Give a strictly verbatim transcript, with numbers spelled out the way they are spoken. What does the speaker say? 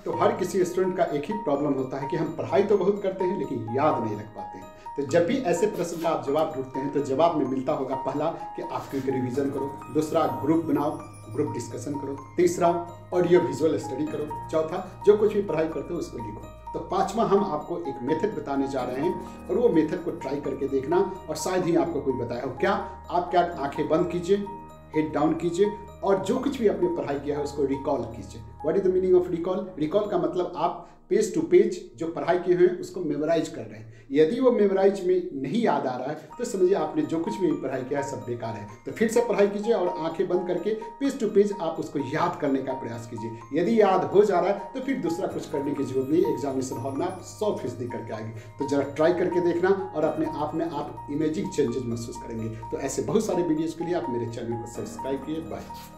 तो हर किसी स्टूडेंट का एक ही प्रॉब्लम होता है कि हम पढ़ाई तो बहुत करते हैं लेकिन याद नहीं रख पाते हैं। तो जब भी ऐसे प्रश्न का आप जवाब ढूंढते हैं तो जवाब में मिलता होगा, पहला कि आप क्विक रिवीजन करो, दूसरा ग्रुप बनाओ, ग्रुप डिस्कशन करो, तीसरा ऑडियो विजुअल स्टडी करो, चौथा जो कुछ भी पढ़ाई करते हो उसको लिखो। तो पांचवा हम आपको एक मेथड बताने जा रहे हैं और वो मेथड को ट्राई करके देखना, और शायद ही आपको कोई बताया हो। क्या आप क्या आंखें बंद कीजिए, हेड डाउन कीजिए और जो कुछ भी आपने पढ़ाई किया है उसको रिकॉल कीजिए। What is the meaning of recall? Recall का मतलब आप पेज टू पेज जो पढ़ाई किए हुए हैं उसको मेमोराइज कर रहे हैं। यदि वो मेमोराइज में नहीं याद आ रहा है तो समझिए आपने जो कुछ भी पढ़ाई किया है सब बेकार है। तो फिर से पढ़ाई कीजिए और आंखें बंद करके पेज टू पेज आप उसको याद करने का प्रयास कीजिए। यदि याद हो जा रहा है तो फिर दूसरा कुछ करने की जरूरत नहीं, एग्जामिनेशन हॉल में आप सौ फीसदी करके आएंगे। तो जरा ट्राई करके देखना और अपने आप में आप इमेजिंग चेंजेस महसूस करेंगे। तो ऐसे बहुत सारे वीडियोज़ के लिए आप मेरे चैनल को सब्सक्राइब किए। बाय।